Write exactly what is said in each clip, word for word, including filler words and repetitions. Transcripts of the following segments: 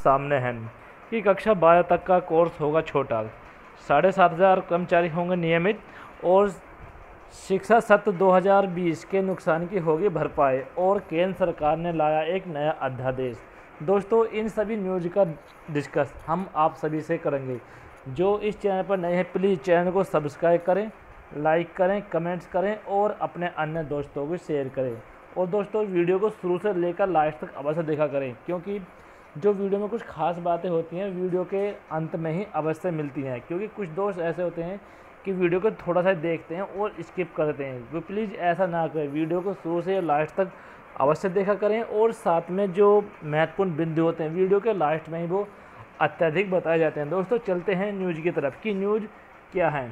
सामने है कि कक्षा बारह तक का कोर्स होगा छोटा, साढ़े सात हज़ार कर्मचारी होंगे नियमित और शिक्षा सत्र दो हज़ार बीस के नुकसान की होगी भरपाई और केंद्र सरकार ने लाया एक नया अध्यादेश। दोस्तों इन सभी न्यूज़ का डिस्कस हम आप सभी से करेंगे। जो इस चैनल पर नए हैं प्लीज़ चैनल को सब्सक्राइब करें, लाइक करें, कमेंट्स करें और अपने अन्य दोस्तों को शेयर करें। और दोस्तों वीडियो को शुरू से लेकर लास्ट तक अवश्य देखा करें, क्योंकि जो वीडियो में कुछ खास बातें होती हैं वीडियो के अंत में ही अवश्य मिलती हैं। क्योंकि कुछ दोस्त ऐसे होते हैं कि वीडियो को थोड़ा सा देखते हैं और स्किप करते हैं, तो प्लीज़ ऐसा ना करें, वीडियो को शुरू से लास्ट तक अवश्य देखा करें। और साथ में जो महत्वपूर्ण बिंदु होते हैं वीडियो के लास्ट में ही वो अत्यधिक बताए जाते हैं। दोस्तों चलते हैं न्यूज़ की तरफ कि न्यूज़ क्या है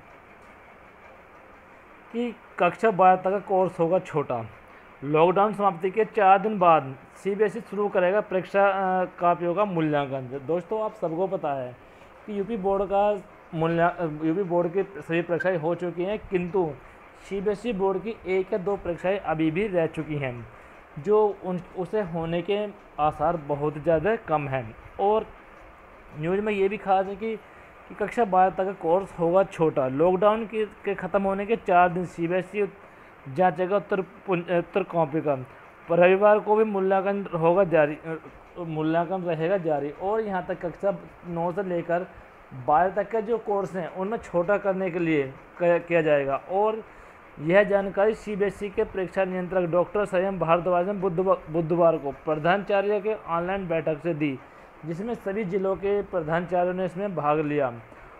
कि कक्षा बारह तक का कोर्स होगा छोटा। लॉकडाउन समाप्ति के चार दिन बाद सीबीएसई शुरू करेगा परीक्षा कापियों का मूल्यांकन। दोस्तों आप सबको पता है कि यूपी बोर्ड का मूल्या यूपी बोर्ड की सभी परीक्षाएं हो चुकी हैं, किंतु सीबीएसई बोर्ड की एक या दो परीक्षाएं अभी भी रह चुकी हैं, जो उन उसे होने के आसार बहुत ज़्यादा कम हैं। और न्यूज़ में ये भी खास है कि, कि कक्षा बारह तक का कोर्स होगा छोटा। लॉकडाउन के, के ख़त्म होने के चार दिन सीबीएसई जांचेगा उत्तर उत्तर कॉपी का। पर रविवार को भी मूल्यांकन होगा जारी मूल्यांकन रहेगा जारी। और यहाँ तक कक्षा नौ से लेकर बारह तक का जो कोर्स हैं उनमें छोटा करने के लिए किया जाएगा। और यह जानकारी सीबीएसई के परीक्षा नियंत्रक डॉक्टर संयम भारद्वाज ने बुधवार को प्रधानाचार्य के ऑनलाइन बैठक से दी, जिसमें सभी जिलों के प्रधानाचार्यों ने इसमें भाग लिया।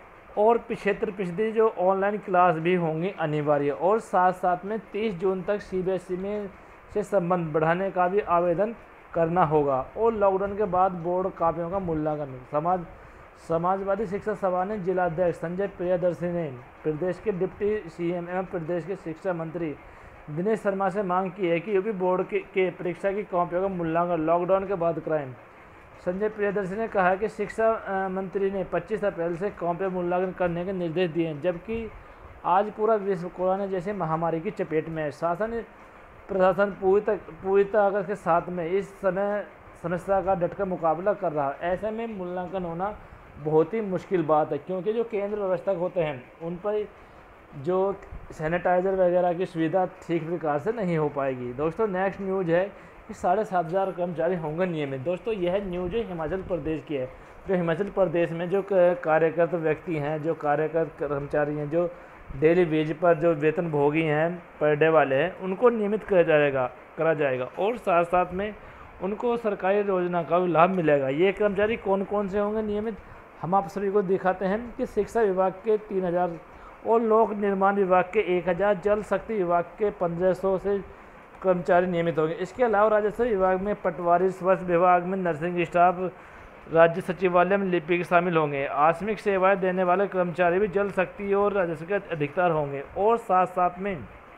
और क्षेत्र पिछली जो ऑनलाइन क्लास भी होंगी अनिवार्य। और साथ साथ में तीस जून तक सीबीएसई में से संबंध बढ़ाने का भी आवेदन करना होगा। और लॉकडाउन के बाद बोर्ड कापियों का मूल्यांकन। समाज समाजवादी शिक्षा सभा ने जिलाध्यक्ष संजय प्रियदर्शी ने प्रदेश के डिप्टी सीएम एवं प्रदेश के शिक्षा मंत्री दिनेश शर्मा से मांग की है कि यूपी बोर्ड के, के परीक्षा की कॉपियों का मूल्यांकन लॉकडाउन के बाद कराएं। संजय प्रियदर्शी ने कहा कि शिक्षा मंत्री ने पच्चीस अप्रैल से कॉपियाँ मूल्यांकन करने के निर्देश दिए हैं, जबकि आज पूरा विश्व कोरोना जैसी महामारी की चपेट में है। शासन प्रशासन पूरी तक पूरी ताकत के साथ में इस समय समस्या का डटकर मुकाबला कर रहा है। ऐसे में मूल्यांकन होना बहुत ही मुश्किल बात है, क्योंकि जो केंद्र व्यवस्था होते हैं उन पर जो सैनिटाइज़र वगैरह की सुविधा ठीक प्रकार से नहीं हो पाएगी। दोस्तों नेक्स्ट न्यूज़ है कि साढ़े सात हज़ार कर्मचारी होंगे नियमित। दोस्तों यह न्यूज़ हिमाचल प्रदेश की है। जो हिमाचल प्रदेश में जो कार्यरत व्यक्ति हैं, जो कार्यरत कर्मचारी हैं, जो डेली वेज पर जो वेतन भोगी हैं, पर डे वाले हैं, उनको नियमित करा जाएगा करा जाएगा और साथ साथ में उनको सरकारी योजना का भी लाभ मिलेगा। ये कर्मचारी कौन कौन से होंगे नियमित, हम आप सभी को दिखाते हैं कि शिक्षा विभाग के तीन हज़ार और लोक निर्माण विभाग के एक हज़ार, जल शक्ति विभाग के पंद्रह सौ से कर्मचारी नियमित होंगे। इसके अलावा राजस्व विभाग में पटवारी, स्वास्थ्य विभाग में नर्सिंग स्टाफ, राज्य सचिवालय में लिपिक शामिल होंगे। आकस्मिक सेवाएं देने वाले कर्मचारी भी जल शक्ति और राजस्व के अधिकारी होंगे। और साथ साथ में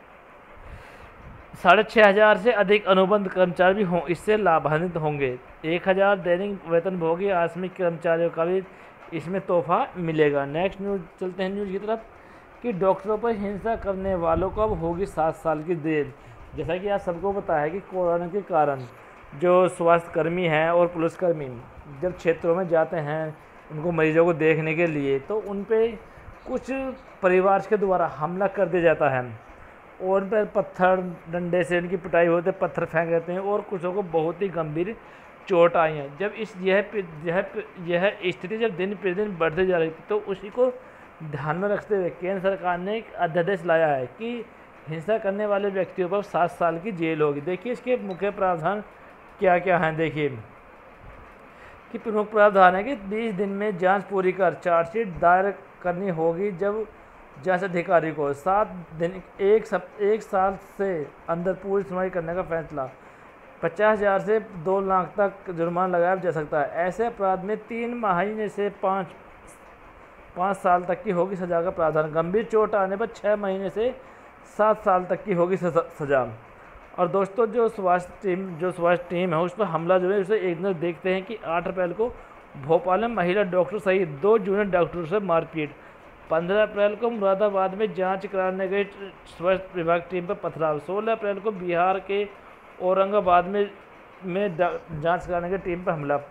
साढ़े छः हज़ार से अधिक अनुबंध कर्मचारी भी हों इससे लाभान्वित होंगे। एक हज़ार दैनिक वेतनभोगी आकस्मिक कर्मचारियों का भी इसमें तोहफा मिलेगा। नेक्स्ट न्यूज़ चलते हैं न्यूज़ की तरफ कि डॉक्टरों पर हिंसा करने वालों को अब होगी सात साल की जेल। जैसा कि आप सबको पता है कि कोरोना के कारण जो स्वास्थ्यकर्मी हैं और पुलिसकर्मी जब क्षेत्रों में जाते हैं उनको मरीजों को देखने के लिए, तो उन पे कुछ परिवार के द्वारा हमला कर दिया जाता है और उन पर पत्थर डंडे से उनकी पिटाई होते, पत्थर फेंक देते हैं और कुछों को बहुत ही गंभीर चोट आई है। जब इस यह यह यह स्थिति जब दिन प्रतिदिन बढ़ती जा रही थी, तो उसी को ध्यान में रखते हुए केंद्र सरकार ने एक अध्यादेश लाया है कि हिंसा करने वाले व्यक्तियों पर सात साल की जेल होगी। देखिए इसके मुख्य प्रावधान क्या क्या हैं। देखिए कि प्रमुख प्रावधान है कि बीस दिन में जांच पूरी कर चार्जशीट दायर करनी होगी। जब जांच अधिकारी को सात दिन एक सब एक साल से अंदर पूरी सुनवाई करने का फैसला, पचास हज़ार से दो लाख तक जुर्माना लगाया जा सकता है। ऐसे अपराध में तीन महीने से पाँच पाँच साल तक की होगी सजा का प्रावधान। गंभीर चोट आने पर छः महीने से सात साल तक की होगी सजा। और दोस्तों जो स्वास्थ्य टीम जो स्वास्थ्य टीम है उस पर हमला जो है उसे एक नज़र देखते हैं कि आठ अप्रैल को भोपाल में महिला डॉक्टर सहित दो जूनियर डॉक्टरों से मारपीट। पंद्रह अप्रैल को मुरादाबाद में जांच कराने गई स्वास्थ्य विभाग टीम पर पथराव। सोलह अप्रैल को बिहार के औरंगाबाद में में जांच कराने की टीम पर हमला।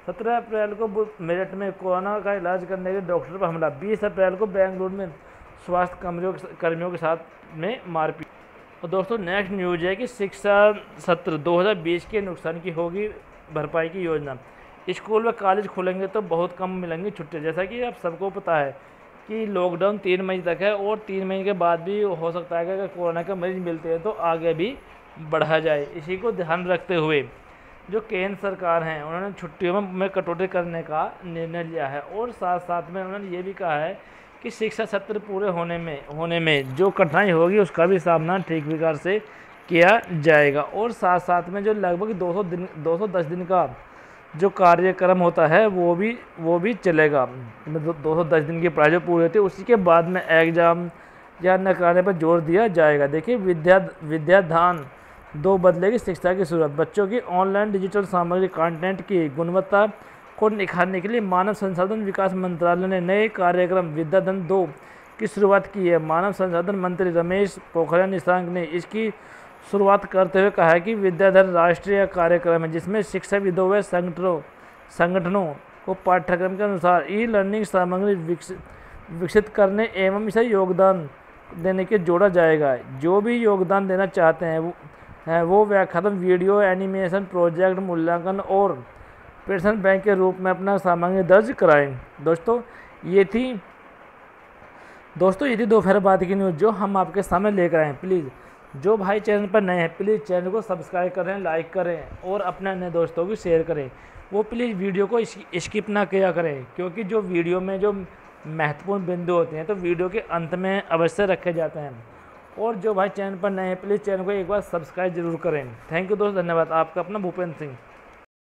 सत्रह अप्रैल को मेरठ में कोरोना का इलाज करने के डॉक्टर पर हमला। बीस अप्रैल को बेंगलुरु में स्वास्थ्य कर्मियों कर्मियों के साथ में मारपीट। और दोस्तों नेक्स्ट न्यूज है कि शिक्षा सत्र दो हज़ार बीस के नुकसान की होगी भरपाई की योजना। स्कूल व कॉलेज खुलेंगे तो बहुत कम मिलेंगी छुट्टियाँ। जैसा कि आप सबको पता है कि लॉकडाउन तीन मई तक है और तीन मई के बाद भी हो सकता है कि अगर कोरोना के मरीज मिलते हैं तो आगे भी बढ़ा जाए। इसी को ध्यान रखते हुए जो केंद्र सरकार हैं उन्होंने छुट्टियों में कटौती करने का निर्णय लिया है और साथ साथ में उन्होंने ये भी कहा है कि शिक्षा सत्र पूरे होने में होने में जो कठिनाई होगी उसका भी सामना ठीक प्रकार से किया जाएगा। और साथ साथ में जो लगभग दो सौ दिन दो सौ दस दिन का जो कार्यक्रम होता है वो भी वो भी चलेगा। दो सौ दस दिन की पढ़ाई जो पूरी होती है उसी के बाद में एग्ज़ाम या न कराने पर जोर दिया जाएगा। देखिए विद्या विद्यादान दो बदलेगी शिक्षा की सूरत। बच्चों की ऑनलाइन डिजिटल सामग्री कंटेंट की गुणवत्ता को निखारने के लिए मानव संसाधन विकास मंत्रालय ने नए कार्यक्रम विद्यादान दो की शुरुआत की है। मानव संसाधन मंत्री रमेश पोखरियाल निशंक ने इसकी शुरुआत करते हुए कहा है कि विद्याधर राष्ट्रीय कार्यक्रम है जिसमें शिक्षाविदों व संगठनों संगठनों को पाठ्यक्रम के अनुसार ई लर्निंग सामग्री विकसित विकसित करने एवं इसे योगदान देने के जोड़ा जाएगा। जो भी योगदान देना चाहते हैं वो है वो व्याख्यान वीडियो एनिमेशन प्रोजेक्ट मूल्यांकन और पेंशन बैंक के रूप में अपना सामग्री दर्ज कराएं। दोस्तों ये थी दोस्तों ये थी दोपहर बाद की न्यूज़ जो हम आपके सामने लेकर आए। प्लीज़ जो भाई चैनल पर नए हैं प्लीज़ चैनल को सब्सक्राइब करें, लाइक करें और अपने अन्य दोस्तों को शेयर करें। वो प्लीज़ वीडियो को स्किप ना किया करें क्योंकि जो वीडियो में जो महत्वपूर्ण बिंदु होते हैं तो वीडियो के अंत में अवश्य रखे जाते हैं। और जो भाई चैनल पर नए हैं प्लीज़ चैनल को एक बार सब्सक्राइब जरूर करें। थैंक यू दोस्त, धन्यवाद। आपका अपना भूपेंद्र सिंह।